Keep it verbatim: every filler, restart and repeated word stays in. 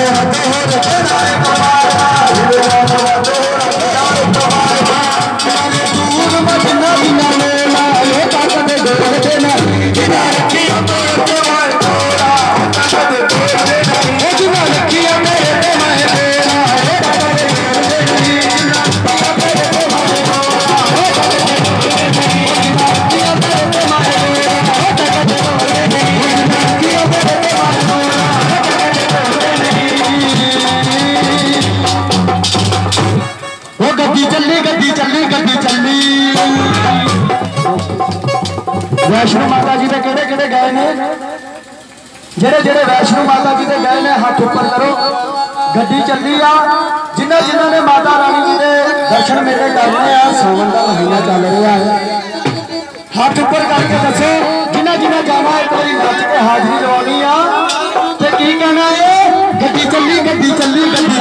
वैष्णो माता जी के केड़े केड़े गए ने जेड़े जेड़े वैष्णो माता जी के गए ने हाथ ऊपर करो। गड्डी चली आ जिन्हों जिन्हों ने माता रानी जी के दर्शन मेले करने आ सावन का महीना चल रहा है हाथ ऊपर करके दसो जिन्हें जिन्हें जाना एक बार नच के हाजरी लवानी आ ते की कहना है गड्डी चली गड्डी चली गड्डी